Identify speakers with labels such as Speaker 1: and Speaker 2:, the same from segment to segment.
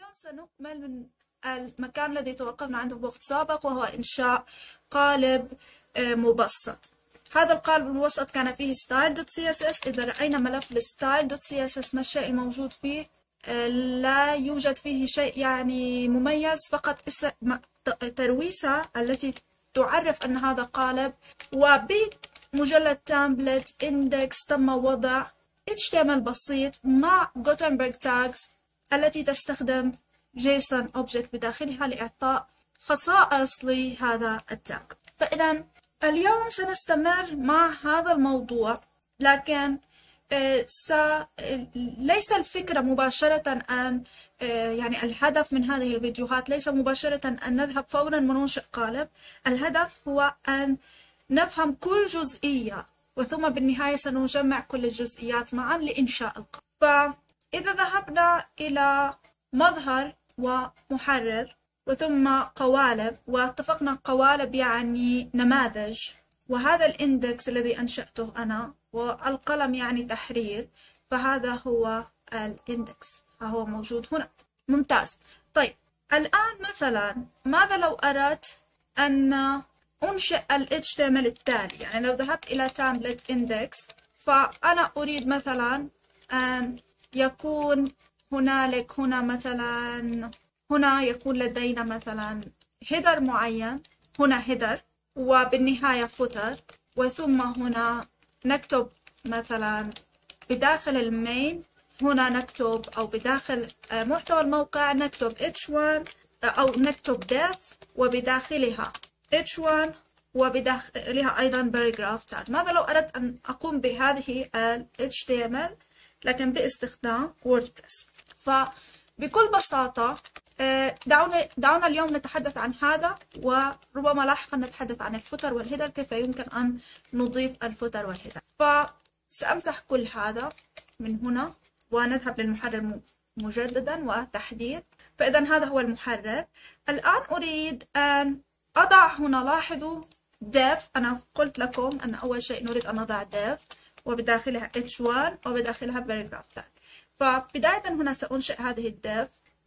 Speaker 1: سنكمل من المكان الذي توقفنا عنده في وقت سابق، وهو إنشاء قالب مبسط. هذا القالب المبسط كان فيه style.css. إذا رأينا ملف style.css ما الشيء الموجود فيه؟ لا يوجد فيه شيء يعني مميز، فقط ترويسة التي تعرف أن هذا قالب، وبمجلد تامبلت إندكس تم وضع HTML بسيط مع Gutenberg tags التي تستخدم JSON object بداخلها لإعطاء خصائص لهذا التاج. فإذا اليوم سنستمر مع هذا الموضوع، لكن ليس الفكرة مباشرة أن يعني الهدف من هذه الفيديوهات ليس مباشرة أن نذهب فورا وننشئ قالب. الهدف هو أن نفهم كل جزئية، وثم بالنهاية سنجمع كل الجزئيات معا لإنشاء القالب. فإذا ذهبنا إلى مظهر ومحرر وثم قوالب، واتفقنا قوالب يعني نماذج، وهذا الإندكس الذي أنشأته أنا، والقلم يعني تحرير، فهذا هو الإندكس، هو موجود هنا. ممتاز. طيب الآن مثلا ماذا لو أردت أن أنشئ ال HTML التالي؟ يعني لو ذهبت إلى template index، فأنا أريد مثلا أن يكون هنالك هنا مثلا، هنا يكون لدينا مثلا header معين، هنا header وبالنهاية footer، وثم هنا نكتب مثلا بداخل المين، هنا نكتب أو بداخل محتوى الموقع نكتب h1 أو نكتب def وبداخلها h1 وبداخلها أيضا paragraph tag. ماذا لو أردت أن أقوم بهذه ال HTML لكن باستخدام WordPress؟ فبكل بساطة دعونا اليوم نتحدث عن هذا، وربما لاحقا نتحدث عن الفوتر والهيدر، كيف يمكن أن نضيف الفوتر والهيدر. فسأمسح كل هذا من هنا ونذهب للمحرر مجددا وتحديد. فإذا هذا هو المحرر. الآن أريد أن أضع هنا، لاحظوا def، أنا قلت لكم أن أول شيء نريد أن نضع def وبداخلها h1 وبداخلها paragraph tag. فبداية هنا سأنشئ هذه الديف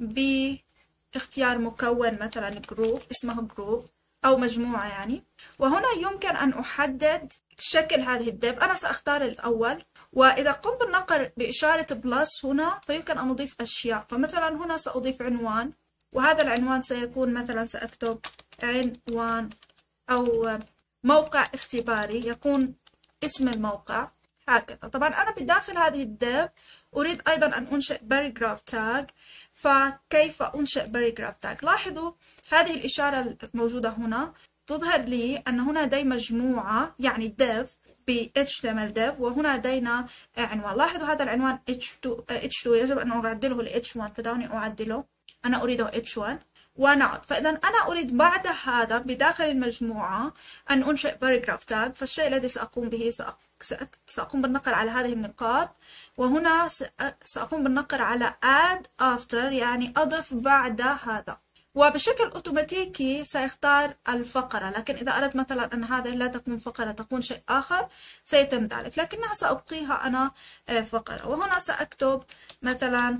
Speaker 1: باختيار مكون مثلا جروب، اسمه جروب أو مجموعة يعني، وهنا يمكن أن أحدد شكل هذه الديف. أنا سأختار الأول، وإذا قمت بالنقر بإشارة بلس هنا فيمكن أن أضيف أشياء. فمثلا هنا سأضيف عنوان، وهذا العنوان سيكون مثلا سأكتب عنوان أو موقع اختباري، يكون اسم الموقع هكذا. طبعا أنا بداخل هذه الديف أريد أيضا أن أنشئ paragraph tag. فكيف أنشئ paragraph tag؟ لاحظوا هذه الإشارة الموجودة هنا تظهر لي أن هنا لدي مجموعة يعني div ب HTML div، وهنا لدينا عنوان. لاحظوا هذا العنوان H2 يجب أن أعدله ل H1، فدعوني أعدله، أنا أريده H1 ونعد. فإذا أنا أريد بعد هذا بداخل المجموعة أن أنشئ paragraph tag. فالشيء الذي سأقوم به سأقوم بالنقر على هذه النقاط، وهنا سأقوم بالنقر على add after يعني أضف بعد هذا، وبشكل أوتوماتيكي سيختار الفقرة. لكن إذا أردت مثلا أن هذه لا تكون فقرة، تكون شيء آخر، سيتم ذلك، لكنها سأبقيها أنا فقرة. وهنا سأكتب مثلا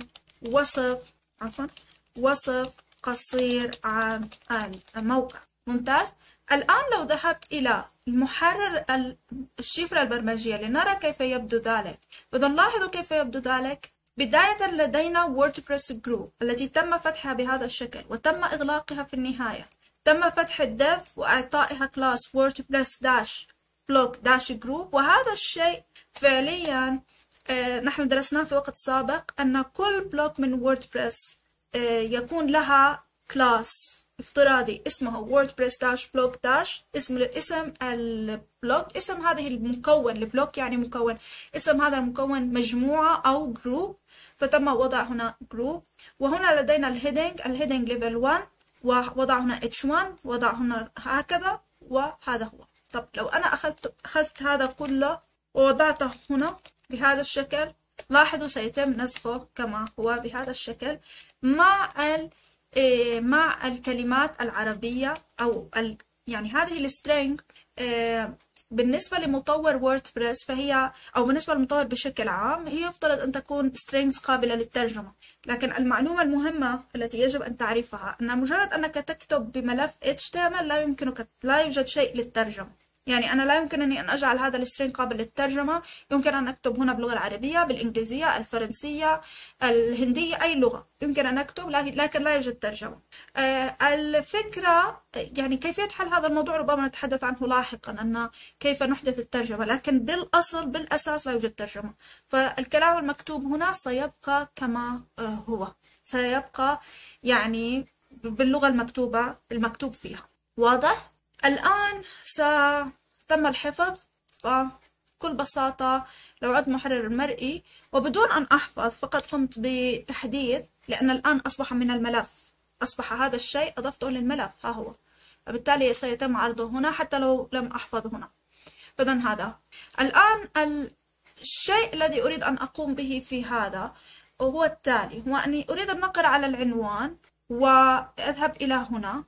Speaker 1: وصف قصير عن الموقع. ممتاز. الآن لو ذهبت إلى المحرر الشفرة البرمجية لنرى كيف يبدو ذلك. إذا لاحظوا كيف يبدو ذلك. بداية لدينا ووردبريس جروب التي تم فتحها بهذا الشكل وتم إغلاقها في النهاية. تم فتح الديف وإعطائها كلاس ووردبريس داش بلوك داش جروب، وهذا الشيء فعليا نحن درسناه في وقت سابق، أن كل بلوك من ووردبريس يكون لها كلاس افتراضي اسمه ووردبريس داش بلوك داش، اسم البلوك، اسم هذه المكون، البلوك يعني مكون، اسم هذا المكون مجموعة أو جروب، فتم وضع هنا جروب. وهنا لدينا الهيدنج ليفل 1، ووضع هنا h1، وضع هنا هكذا، وهذا هو. طب لو أنا أخذت هذا كله ووضعته هنا بهذا الشكل، لاحظوا سيتم نسخه كما هو بهذا الشكل مع الكلمات العربية أو يعني هذه السترينج. بالنسبة لمطور ووردبريس فهي، أو بالنسبة للمطور بشكل عام، هي يفترض أن تكون strings قابلة للترجمة. لكن المعلومة المهمة التي يجب أن تعرفها أن مجرد أنك تكتب بملف HTML لا يوجد شيء للترجمة. يعني أنا لا يمكنني أن أجعل هذا السترينج قابل للترجمة. يمكن أن أكتب هنا باللغة العربية، بالإنجليزية، الفرنسية، الهندية، أي لغة يمكن أن أكتب، لكن لا يوجد ترجمة. الفكرة يعني كيفية حل هذا الموضوع ربما نتحدث عنه لاحقا، أن كيف نحدث الترجمة، لكن بالأساس لا يوجد ترجمة. فالكلام المكتوب هنا سيبقى كما هو، سيبقى يعني باللغة المكتوب فيها. واضح؟ الآن تم الحفظ، فبكل بساطة لو عدت محرر المرئي وبدون أن أحفظ فقط قمت بتحديث، لأن الآن أصبح من الملف، أصبح هذا الشيء أضفته للملف، ها هو، فبالتالي سيتم عرضه هنا حتى لو لم أحفظ هنا. فإذن هذا الآن الشيء الذي أريد أن أقوم به في هذا هو التالي، هو أني أريد أن أقرأ على العنوان وأذهب إلى هنا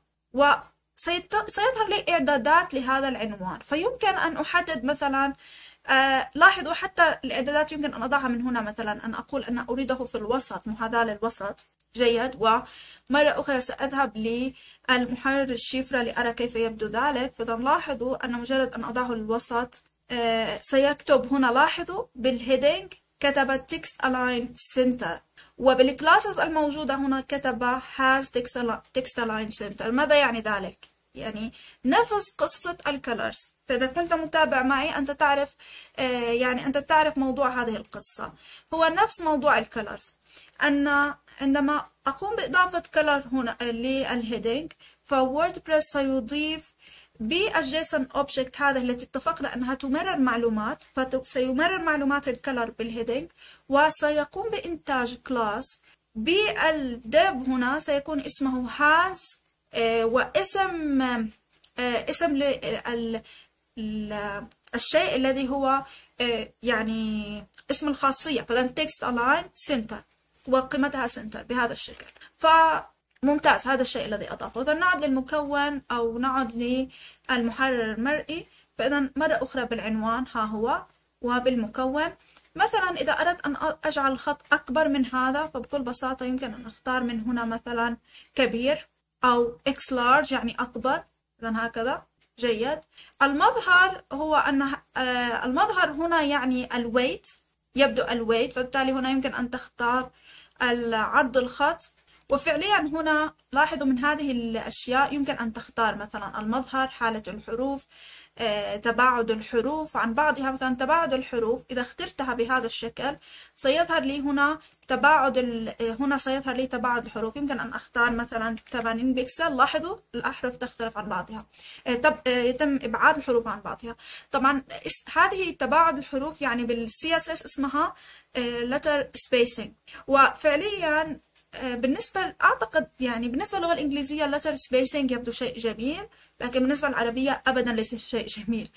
Speaker 1: سيظهر لي إعدادات لهذا العنوان، فيمكن أن أحدد مثلا لاحظوا حتى الإعدادات يمكن أن أضعها من هنا، مثلا أن أقول أن أريده في الوسط، محاذاة للوسط. جيد. ومرة أخرى سأذهب للمحرر الشفرة لأرى كيف يبدو ذلك. فإذا لاحظوا أن مجرد أن أضعه للوسط سيكتب هنا، لاحظوا بالهيدنج كتب text align center، وبالكلاسز الموجودة هنا كتب has text align center. ماذا يعني ذلك؟ يعني نفس قصة الكلرز. فإذا كنت متابع معي أنت تعرف يعني أنت تعرف موضوع هذه القصة هو نفس موضوع الكلرز، أن عندما أقوم بإضافة كلر هنا للهيدنج فووردبريس سيضيف بالجيسون اوبجكت هذا التي اتفقنا انها تمرر معلومات، فسيمرر معلومات الكلر بالهيدنج، وسيقوم بانتاج كلاس بالديف هنا سيكون اسمه has واسم اسم الشيء الذي هو يعني اسم الخاصية، فإذا text align center وقيمتها center بهذا الشكل. ممتاز، هذا الشيء الذي أضافه. إذا نعد للمكون أو نعد للمحرر المرئي، فإذا مرة أخرى بالعنوان ها هو، وبالمكون مثلا إذا أردت أن أجعل الخط أكبر من هذا فبكل بساطة يمكن أن أختار من هنا مثلا كبير أو X large يعني أكبر. إذا هكذا. جيد. المظهر هو أن المظهر هنا يعني الويت، يبدو الويت، فبالتالي هنا يمكن أن تختار عرض الخط. وفعليا هنا لاحظوا من هذه الأشياء يمكن أن تختار مثلا المظهر، حالة الحروف، تباعد الحروف عن بعضها. مثلا تباعد الحروف إذا اخترتها بهذا الشكل سيظهر لي هنا تباعد هنا سيظهر لي تباعد الحروف. يمكن أن أختار مثلا 80 بكسل. لاحظوا الأحرف تختلف عن بعضها، يتم إبعاد الحروف عن بعضها. طبعا هذه تباعد الحروف يعني بالCSS اسمها letter spacing. وفعليا بالنسبة أعتقد يعني بالنسبة للغة الإنجليزية letter spacing يبدو شيء جميل، لكن بالنسبة للعربية أبدا ليس شيء جميل،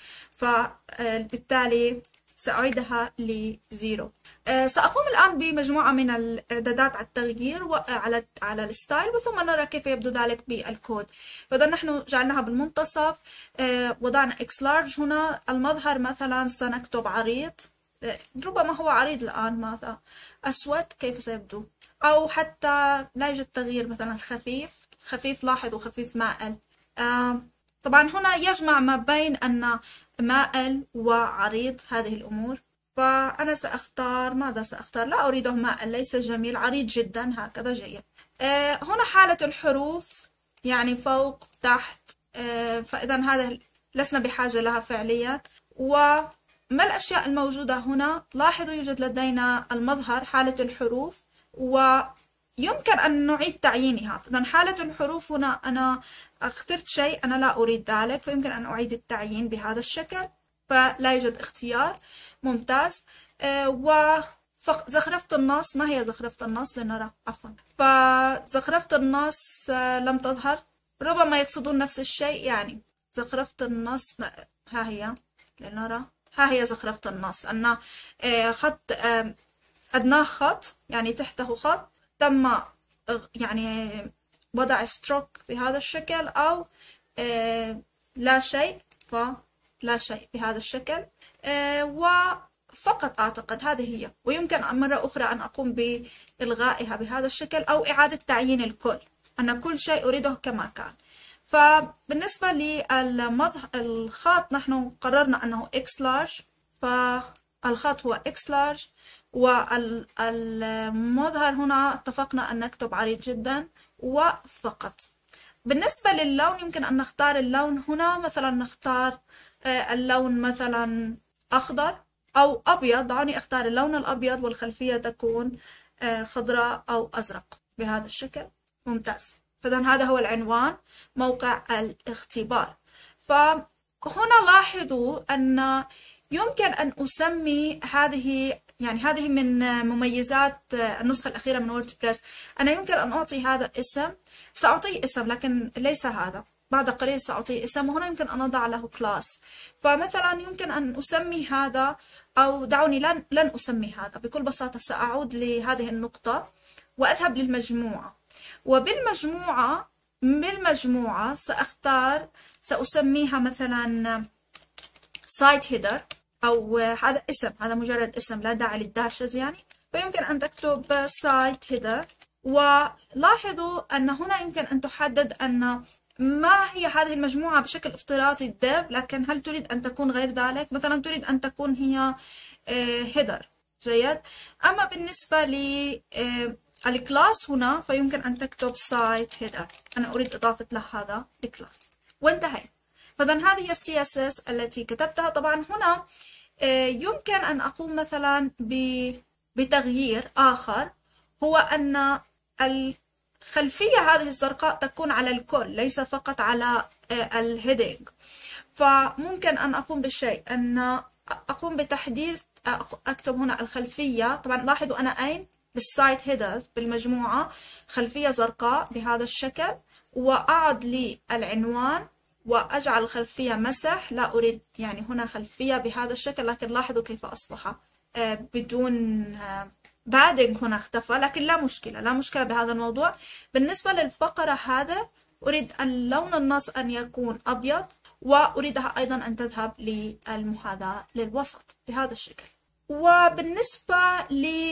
Speaker 1: فبالتالي سأعيدها لزيرو. سأقوم الآن بمجموعة من الإعدادات على التغيير على الستايل، وثم نرى كيف يبدو ذلك بالكود. فإذا نحن جعلناها بالمنتصف، وضعنا X large هنا. المظهر مثلا سنكتب عريض، ربما هو عريض الآن، ماذا أسود، كيف سيبدو؟ أو حتى لا يوجد تغيير، مثلا خفيف. لاحظوا خفيف مائل. طبعا هنا يجمع ما بين أن مائل وعريض هذه الأمور. فأنا سأختار، ماذا سأختار؟ لا أريده مائل، ليس جميل، عريض جدا هكذا. جيد. هنا حالة الحروف يعني فوق تحت، فإذا هذا لسنا بحاجة لها فعليا. وما الأشياء الموجودة هنا؟ لاحظوا يوجد لدينا المظهر، حالة الحروف، ويمكن أن نعيد تعيينها. إذن حالة الحروف هنا أنا اخترت شيء أنا لا أريد ذلك، فيمكن أن أعيد التعيين بهذا الشكل، فلا يوجد اختيار. ممتاز. وزخرفة النص، ما هي زخرفة النص؟ لنرى. عفوا، فزخرفة النص لم تظهر، ربما يقصدون نفس الشيء. يعني زخرفة النص ها هي، لنرى، ها هي زخرفة النص، أن خط أدناه خط يعني تحته خط، تم يعني وضع ستروك بهذا الشكل، أو لا شيء، فلا شيء بهذا الشكل. فقط أعتقد هذه هي، ويمكن مرة أخرى أن أقوم بإلغائها بهذا الشكل أو إعادة تعيين الكل، أن كل شيء أريده كما كان. فبالنسبة للخط نحن قررنا أنه X large، فالخط هو X large، والمظهر هنا اتفقنا أن نكتب عريض جدا وفقط. بالنسبة للون يمكن أن نختار اللون هنا، مثلا نختار اللون مثلا أخضر أو أبيض. دعوني أختار اللون الأبيض والخلفية تكون خضراء أو أزرق بهذا الشكل. ممتاز. فإذا هذا هو العنوان، موقع الاختبار. فهنا لاحظوا أن يمكن أن أسمي هذه، يعني هذه من مميزات النسخة الأخيرة من ووردبريس، أنا يمكن أن أعطي هذا اسم، سأعطيه اسم لكن ليس هذا، بعد قليل سأعطيه اسم، وهنا يمكن أن أضع له كلاس. فمثلا يمكن أن أسمي هذا، أو دعوني لن أسمي هذا، بكل بساطة سأعود لهذه النقطة وأذهب للمجموعة، بالمجموعة سأسميها مثلا site header، أو هذا اسم، هذا مجرد اسم لا داعي للداشز يعني. فيمكن أن تكتب site header، ولاحظوا أن هنا يمكن أن تحدد أن ما هي هذه المجموعة بشكل افتراضي div، لكن هل تريد أن تكون غير ذلك؟ مثلا تريد أن تكون هي header. جيد. أما بالنسبة للكلاس هنا فيمكن أن تكتب site header، أنا أريد إضافة له هذا الكلاس، وانتهيت. فإذا هذه هي CSS التي كتبتها. طبعا هنا يمكن أن أقوم مثلا بتغيير آخر، هو أن الخلفية هذه الزرقاء تكون على الكل ليس فقط على الهيدنج. فممكن أن أقوم بالشيء أن أقوم بتحديث، أكتب هنا الخلفية. طبعا لاحظوا أنا أين بالسايت هيدر بالمجموعة خلفية زرقاء بهذا الشكل، وأعد للعنوان وأجعل الخلفية مسح، لا أريد يعني هنا خلفية بهذا الشكل، لكن لاحظوا كيف أصبح بدون بادنج، هنا اختفى، لكن لا مشكلة بهذا الموضوع. بالنسبة للفقرة هذا أريد اللون النص أن يكون أبيض، وأريدها أيضا أن تذهب للمحاذاة للوسط بهذا الشكل. وبالنسبة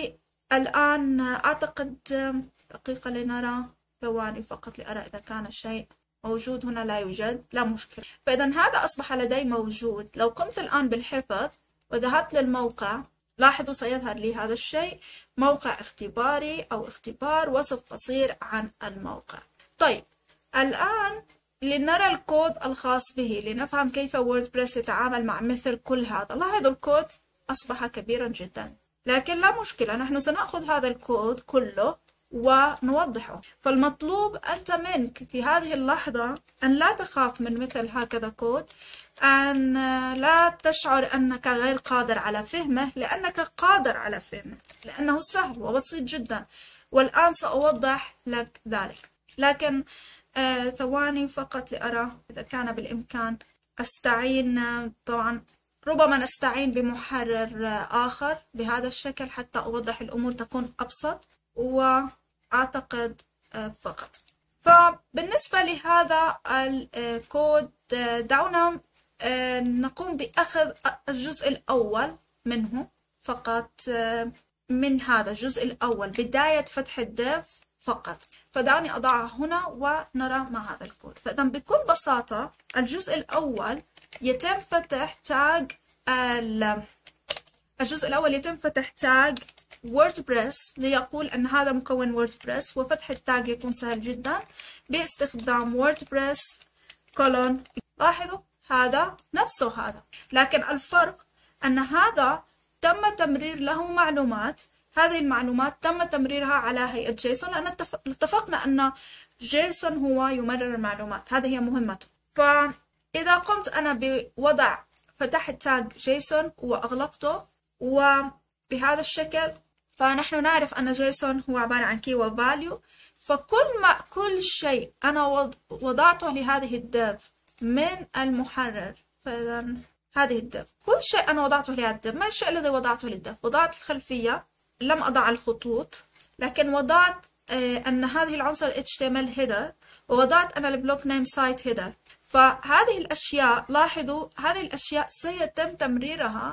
Speaker 1: الآن أعتقد دقيقة لنرى، ثواني فقط لأرى إذا كان شيء موجود هنا. لا يوجد، لا مشكلة. فإذا هذا أصبح لدي موجود. لو قمت الآن بالحفظ وذهبت للموقع، لاحظوا سيظهر لي هذا الشيء، موقع اختباري أو اختبار، وصف قصير عن الموقع. طيب الآن لنرى الكود الخاص به، لنفهم كيف ووردبريس يتعامل مع مثل كل هذا. لاحظوا الكود أصبح كبيرا جدا، لكن لا مشكلة، نحن سنأخذ هذا الكود كله ونوضحه. فالمطلوب أنت منك في هذه اللحظة أن لا تخاف من مثل هكذا كود، أن لا تشعر أنك غير قادر على فهمه، لأنك قادر على فهمه، لأنه سهل وبسيط جدا، والآن سأوضح لك ذلك. لكن ثواني فقط لأرى إذا كان بالإمكان أستعين، طبعا ربما نستعين بمحرر آخر بهذا الشكل حتى أوضح الأمور تكون أبسط، وأعتقد فقط. فبالنسبة لهذا الكود دعونا نقوم بأخذ الجزء الأول منه فقط، من هذا الجزء الأول بداية فتح الديف فقط. فدعني أضعها هنا ونرى ما هذا الكود. فإذا بكل بساطة الجزء الأول يتم فتح تاج ووردبريس ليقول أن هذا مكون ووردبريس، وفتح التاج يكون سهل جدا باستخدام ووردبريس كولون. لاحظوا هذا نفسه هذا، لكن الفرق أن هذا تم تمرير له معلومات، هذه المعلومات تم تمريرها على هيئة جيسون، لأن اتفقنا أن جيسون هو يمرر المعلومات، هذه هي مهمته. فإذا قمت أنا بوضع، فتحت تاج جيسون وأغلقته وبهذا الشكل، فنحن نعرف أن جيسون هو عبارة عن key وvalue. كل شيء أنا وضعته لهذه الديف من المحرر، فإذا هذه الديف كل شيء أنا وضعته لهذه الديف. ما الشيء الذي وضعته للديف؟ وضعت الخلفية، لم أضع الخطوط، لكن وضعت أن هذه العنصر HTML header، ووضعت أنا البلوك نيم سايت header. فهذه الأشياء، لاحظوا هذه الأشياء سيتم تمريرها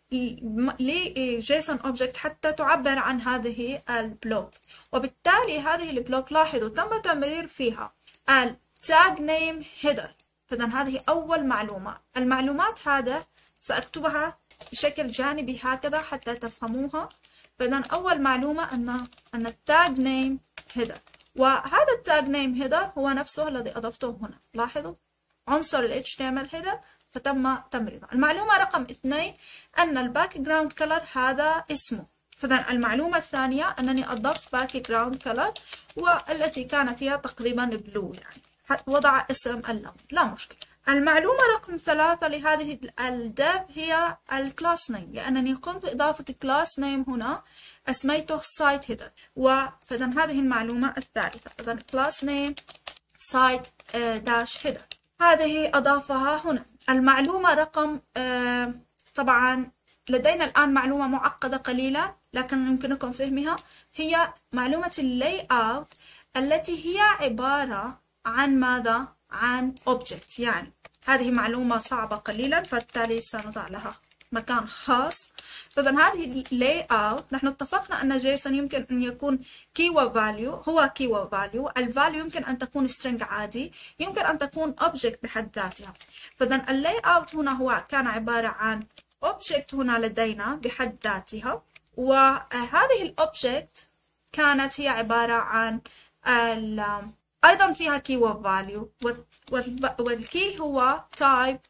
Speaker 1: لجيسون اوبجكت حتى تعبر عن هذه البلوك. وبالتالي هذه البلوك لاحظوا تم تمرير فيها التاج نيم هيدر. فإذا هذه أول معلومة. المعلومات هذا سأكتبها بشكل جانبي هكذا حتى تفهموها. فإذا أول معلومة أن التاج نيم هيدر، وهذا التاج نيم هيدر هو نفسه الذي أضفته هنا. لاحظوا عنصر ال HTML هيدر فتم تمريره. المعلومة رقم 2 أن الباك جراوند كلر هذا اسمه. فإذا المعلومة الثانية أنني أضفت باك جراوند كلر والتي كانت هي تقريبا بلو، يعني وضع اسم اللون لا مشكلة. المعلومة رقم 3 لهذه الديف هي الكلاس نيم، لأنني قمت بإضافة كلاس نيم هنا أسميته سايت هيدر. فإذا هذه المعلومة الثالثة. إذا كلاس نيم سايت داش هيدر هذه أضافها هنا. المعلومة رقم طبعا لدينا الآن معلومة معقدة قليلا لكن يمكنكم فهمها، هي معلومة اللاي اوت التي هي عبارة عن ماذا؟ عن object. يعني هذه معلومة صعبة قليلا فبالتالي سنضع لها مكان خاص. فإذا هذه layout نحن اتفقنا أن جيسون يمكن أن يكون key و value، هو key و value. الفاليو يمكن أن تكون string عادي، يمكن أن تكون object بحد ذاتها. فإذا layout هنا هو كان عبارة عن object هنا لدينا بحد ذاتها، وهذه الobject كانت هي عبارة عن أيضا فيها key و value، والkey هو type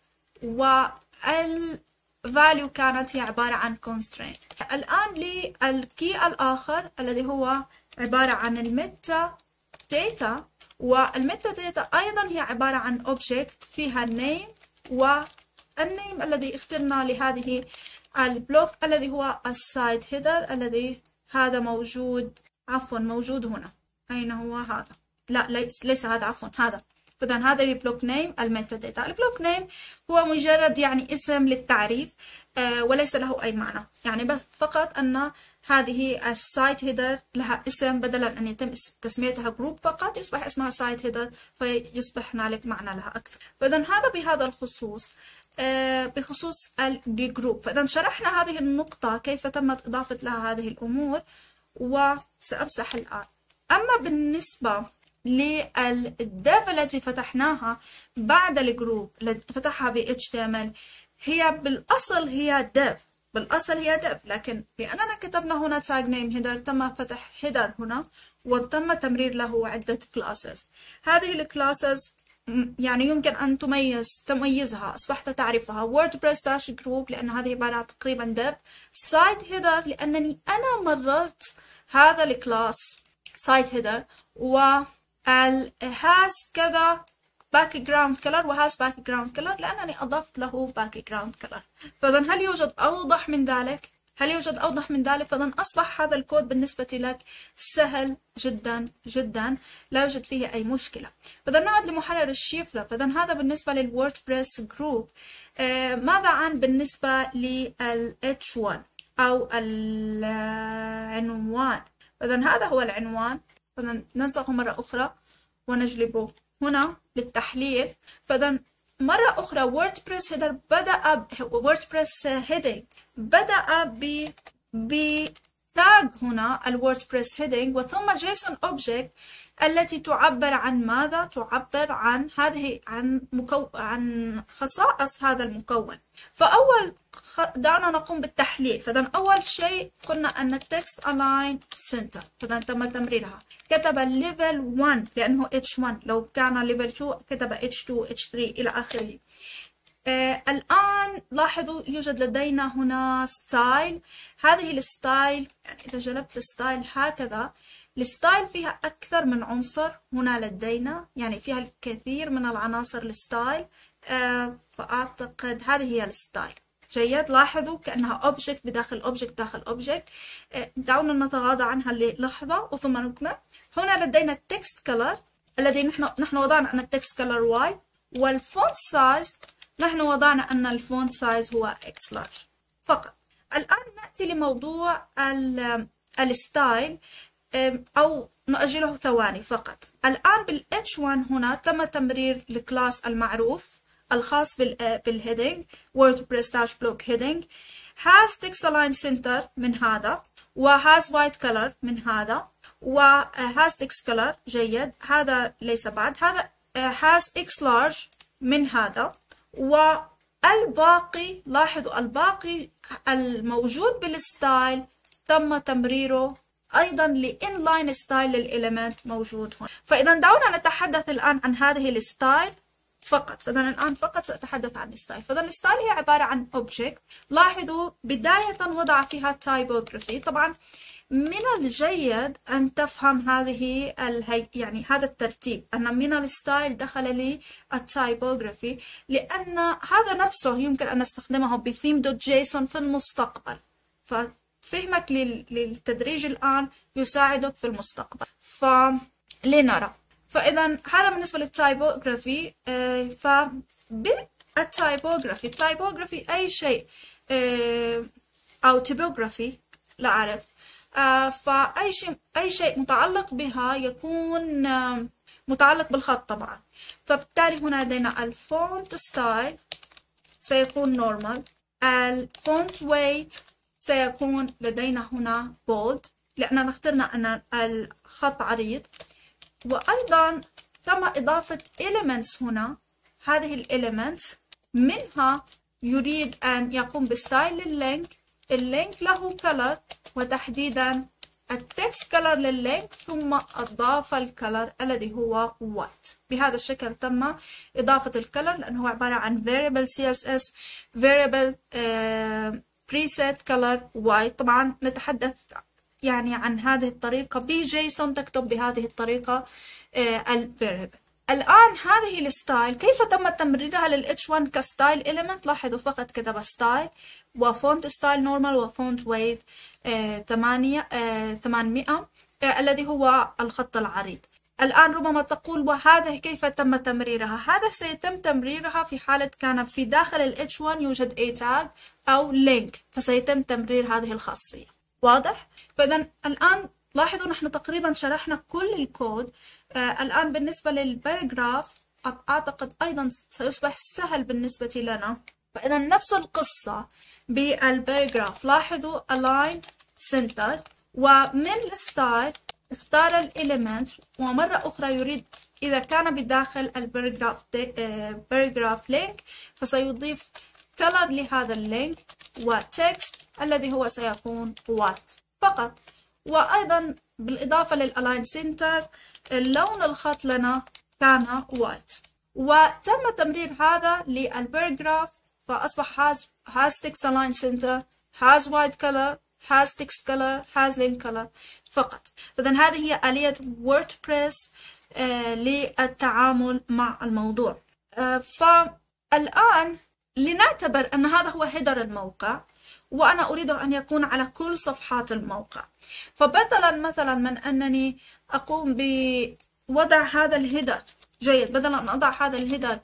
Speaker 1: value كانت هي عبارة عن constraint. الآن للكي الآخر الذي هو عبارة عن الميتا داتا، والميتا داتا أيضا هي عبارة عن object فيها name، والنيم الذي اخترنا لهذه البلوك الذي هو السايت هيدر الذي هذا موجود، عفوا موجود هنا. أين هو هذا؟ لا ليس هذا، عفوا هذا. فإذا هذا البلوك نيم الميتا داتا. البلوك نيم هو مجرد يعني اسم للتعريف وليس له أي معنى، يعني بس فقط أن هذه السايت هيدر لها اسم، بدلا أن يتم تسميتها جروب فقط يصبح اسمها سايت هيدر فيصبح هنالك معنى لها أكثر. فإذا هذا بهذا الخصوص بخصوص الجروب. فإذا شرحنا هذه النقطة كيف تمت إضافة لها هذه الأمور وسأمسح الآن. أما بالنسبة للديف التي فتحناها بعد الجروب التي فتحها ب HTML هي بالأصل هي ديف، لكن لأننا كتبنا هنا tag name header تم فتح header هنا وتم تمرير له عدة classes. هذه الكلاسز يعني يمكن أن تميزها، أصبحت تعرفها. WordPress group لأن هذه عبارة تقريبا ديف. site header لأنني أنا مررت هذا الكلاس site header و has كذا background color وhas background color لأنني أضفت له background color. فإذا هل يوجد أوضح من ذلك؟ فإذا أصبح هذا الكود بالنسبة لك سهل جدا جدا، لا يوجد فيه أي مشكلة. فإذا نعد لمحرر الشفرة. فإذا هذا بالنسبة للووردبريس جروب. ماذا عن بالنسبة لل H1 أو العنوان؟ فإذا هذا هو العنوان. فإذا ننسخه مرة أخرى ونجلبه هنا للتحليل. فإذا مرة أخرى ووردبريس هيدر بدأ ووردبريس هيدنج بدأ بتاج هنا الووردبريس هيدنج وثم جيسون أوبجكت التي تعبر عن ماذا؟ تعبر عن عن خصائص هذا المكون. فأول دعنا نقوم بالتحليل. فإذا أول شيء قلنا أن التكست align center. فإذا تم تمريرها. كتب level 1 لأنه H1، لو كان level 2 كتب H2 H3 إلى آخره. الآن لاحظوا يوجد لدينا هنا ستايل. هذه الستايل يعني إذا جلبت الستايل هكذا، الستايل فيها أكثر من عنصر هنا لدينا، يعني فيها الكثير من العناصر الستايل. فأعتقد هذه هي الستايل. جيد، لاحظوا كأنها أوبجكت بداخل أوبجكت داخل أوبجكت. دعونا نتغاضى عنها للحظة وثم نكمل. هنا لدينا التكست كلر الذي نحن وضعنا أن التكست كلر وايت، والفونت سايز نحن وضعنا أن الفونت سايز هو X large فقط. الآن نأتي لموضوع الستايل أو نؤجله ثواني فقط. الآن بال H1 هنا تم تمرير الكلاس المعروف الخاص بالهيدنج WordPress-block heading. has text align center من هذا، و has white color من هذا، و has text color جيد، هذا ليس بعد، هذا has x large من هذا، والباقي لاحظوا الباقي الموجود بالستايل تم تمريره أيضا لإنلاين ستايل للإليمنت موجود هنا. فإذا دعونا نتحدث الآن عن هذه الستايل فقط. فإذا الآن فقط سأتحدث عن الستايل. فإذا الستايل هي عبارة عن object. لاحظوا بداية وضع فيها typography. طبعا من الجيد أن تفهم هذه يعني هذا الترتيب، أن من الستايل دخل لي التايبوغرافي، لأن هذا نفسه يمكن أن نستخدمه بثيم.json في المستقبل. ففهمك للتدريج الآن يساعدك في المستقبل. فلنرى. فإذا هذا بالنسبة للتايبوغرافي. التايبوغرافي أي شيء أو تيبوغرافي لا أعرف. فأي شيء متعلق بها يكون متعلق بالخط طبعا. فبالتالي هنا لدينا الفونت ستايل سيكون نورمال، الفونت ويت سيكون لدينا هنا بولد لأننا اخترنا أن الخط عريض، وأيضا تم إضافة elements هنا. هذه الاليمنتس منها يريد أن يقوم بستايل لللينك، اللينك له كلر وتحديدا التكست كلر لللينك، ثم أضاف الكلر الذي هو white. بهذا الشكل تم إضافة الكلر لأنه هو عبارة عن variable CSS variable preset color white. طبعا نتحدث يعني عن هذه الطريقة بجيسون، تكتب بهذه الطريقة الفاريبل. الآن هذه الستايل كيف تم تمريرها للH1 كستايل element. لاحظوا فقط كتب ستايل وفونت ستايل نورمال وفونت ويت 800 الذي هو الخط العريض. الآن ربما تقول وهذا كيف تم تمريرها؟ هذا سيتم تمريرها في حالة كان في داخل الH1 يوجد A tag أو link، فسيتم تمرير هذه الخاصية. واضح؟ فإذا الآن لاحظوا نحن تقريبا شرحنا كل الكود. الآن بالنسبة للباراجراف أعتقد أيضا سيصبح سهل بالنسبة لنا. فإذا نفس القصة بالباراجراف. لاحظوا align center، ومن الستايل اختار الإليمنت، ومرة أخرى يريد إذا كان بداخل الباراجراف لينك فسيضيف color لهذا اللينك وتكست الذي هو سيكون white فقط. وأيضا بالإضافة للألاين سنتر اللون الخط لنا كان white. وتم تمرير هذا للباراجراف فأصبح has text align center has white color has text color has link color فقط. إذن هذه هي آلية ووردبريس للتعامل مع الموضوع. فالآن لنعتبر أن هذا هو هيدر الموقع، وأنا أريد أن يكون على كل صفحات الموقع. فبدلا مثلا من أنني أقوم بوضع هذا الهيدر جيد، بدلا أن أضع هذا الهيدر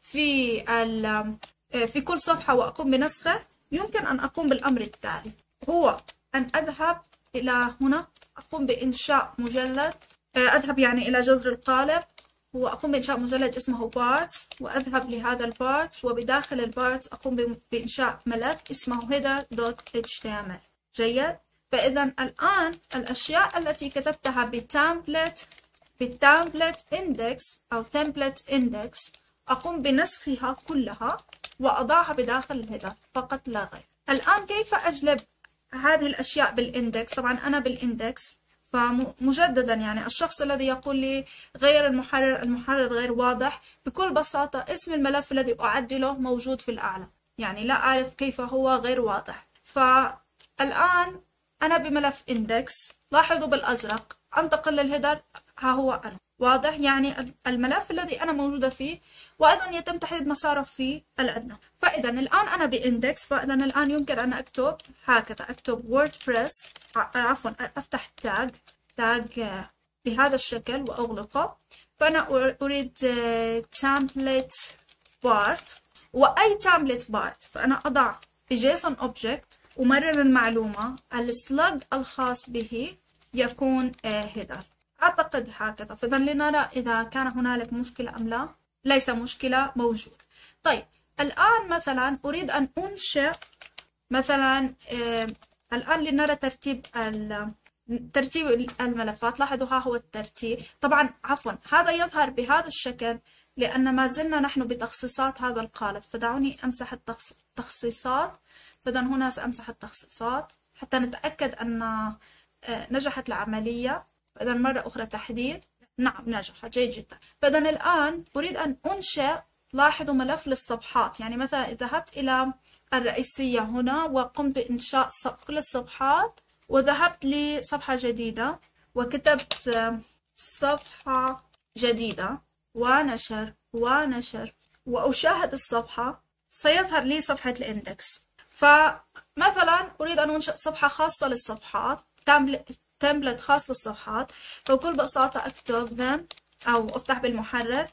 Speaker 1: في كل صفحة وأقوم بنسخه، يمكن أن أقوم بالأمر التالي، هو أن أذهب إلى هنا أقوم بإنشاء مجلد، أذهب يعني إلى جذر القالب وأقوم بإنشاء مجلد اسمه parts، وأذهب لهذا البارت، وبداخل البارت أقوم بإنشاء ملف اسمه header.html. جيد؟ فإذا الآن الأشياء التي كتبتها بالتمبلت index أو template index أقوم بنسخها كلها وأضعها بداخل الهيدر فقط لا غير. الآن كيف أجلب هذه الأشياء بالإندكس؟ طبعا أنا بالإندكس، فمجددا يعني الشخص الذي يقول لي غير المحرر غير واضح، بكل بساطة اسم الملف الذي أعدله موجود في الأعلى، يعني لا أعرف كيف هو غير واضح. فالآن أنا بملف إندكس، لاحظوا بالأزرق أنتقل للهيدر، ها هو أنا واضح، يعني الملف الذي أنا موجودة فيه، وأيضا يتم تحديد مساره في الأدنى. فإذا الآن أنا بإندكس، فإذا الآن يمكن أن أكتب هكذا، أكتب ووردبريس، عفوا أفتح تاج بهذا الشكل وأغلقه. فأنا أريد تمبلت بارت، وأي تمبلت بارت فأنا أضع بجيسون أوبجكت أمرر المعلومة، السلاج الخاص به يكون هيدر. أعتقد هكذا. فإذا لنرى إذا كان هنالك مشكلة أم لا. ليس مشكلة، موجود. طيب الآن مثلا أريد أن أنشئ مثلا الآن لنرى ترتيب الملفات. لاحظوا ها هو الترتيب. طبعا عفوا هذا يظهر بهذا الشكل لأن ما زلنا نحن بتخصيصات هذا القالب، فدعوني أمسح التخصيصات. إذا هنا سأمسح التخصيصات حتى نتأكد أن نجحت العملية. إذا مرة أخرى تحديد، نعم نجح، جيد جدا. فإذا الآن أريد أن أنشئ، لاحظوا، ملف للصفحات. يعني مثلا إذا ذهبت إلى الرئيسية هنا وقمت بإنشاء كل الصفحات وذهبت لصفحة جديدة وكتبت صفحة جديدة ونشر وأشاهد الصفحة، سيظهر لي صفحة الاندكس. فمثلا أريد أن أنشئ صفحة خاصة للصفحات، تمبلت خاص للصفحات. فبكل بساطة أكتب أو أفتح بالمحرر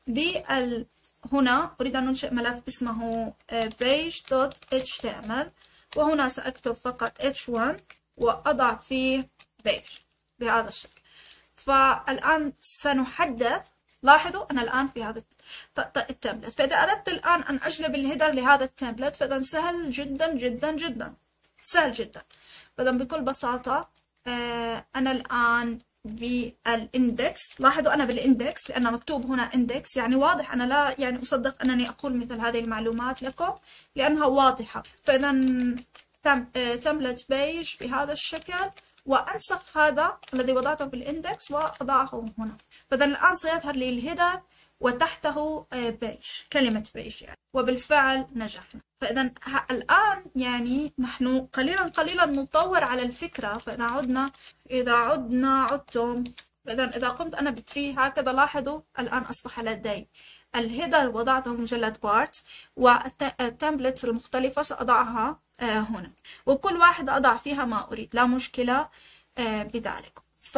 Speaker 1: هنا أريد أن أنشئ ملف اسمه page.html، وهنا سأكتب فقط h1 وأضع فيه page بهذا الشكل. فالآن سنحدث. لاحظوا أنا الآن في هذا التمبلت. فإذا أردت الآن أن أجلب الهيدر لهذا التمبلت فإذا سهل جدا جدا جدا، سهل جدا. فإذا بكل بساطة أنا الآن بالاندكس. لاحظوا أنا بالاندكس لأن مكتوب هنا اندكس، يعني واضح. أنا لا يعني أصدق أنني أقول مثل هذه المعلومات لكم لأنها واضحة. فإذا تمبلت بيج بهذا الشكل، وأنسخ هذا الذي وضعته في الاندكس وأضعه هنا. فإذا الآن سيظهر لي الهيدر وتحته بيج، كلمة بيج يعني. وبالفعل نجحنا. فإذا الآن يعني نحن قليلا قليلا نطور على الفكرة. فإذا عدتم فإذا إذا قمت أنا بتري هكذا، لاحظوا الآن أصبح لدي الهيدر وضعته مجلد بارت، والتمبلت المختلفة سأضعها هنا، وكل واحدة أضع فيها ما أريد، لا مشكلة بذلك.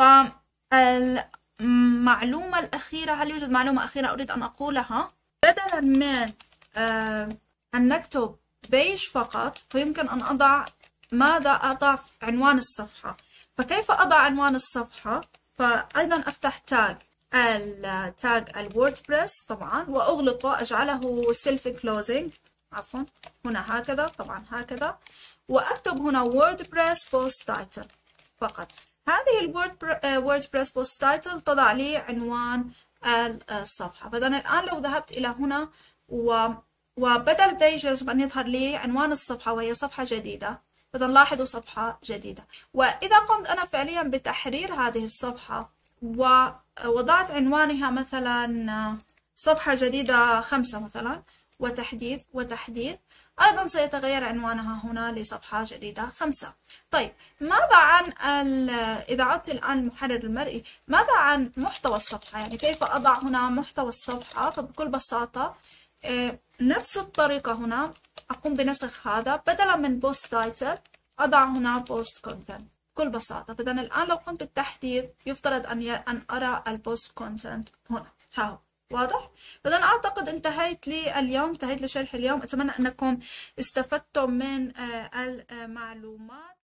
Speaker 1: فالمعلومة الأخيرة، هل يوجد معلومة أخيرة أريد أن أقولها؟ بدلا من أن نكتب بيج فقط، فيمكن أن أضع ماذا أضع عنوان الصفحة. فكيف أضع عنوان الصفحة؟ فأيضا أفتح تاج الووردبريس طبعا وأغلقه، أجعله سيلف كلوزنج، عفوا هنا هكذا، طبعا هكذا، وأكتب هنا ووردبريس بوست تايتل فقط. هذه الووردبريس بوست تايتل تضع لي عنوان الصفحة. فإذا الآن لو ذهبت إلى هنا وبدل بيج يجب أن يظهر لي عنوان الصفحة وهي صفحة جديدة. إذا لاحظوا صفحة جديدة. وإذا قمت أنا فعليا بتحرير هذه الصفحة ووضعت عنوانها مثلا صفحة جديدة 5 مثلا، وتحديد أيضا سيتغير عنوانها هنا لصفحة جديدة 5. طيب ماذا عن إذا عدت الآن المحرر المرئي، ماذا عن محتوى الصفحة؟ يعني كيف أضع هنا محتوى الصفحة؟ فبكل بساطة نفس الطريقة هنا أقوم بنسخ هذا، بدلا من بوست تايتل أضع هنا بوست كونتنت بكل بساطة. فإذا الآن لو قمت بالتحديث يفترض أن أرى البوست كونتنت هنا، ها هو واضح؟ فإذا أعتقد انتهيت لشرح اليوم. أتمنى أنكم استفدتم من المعلومات.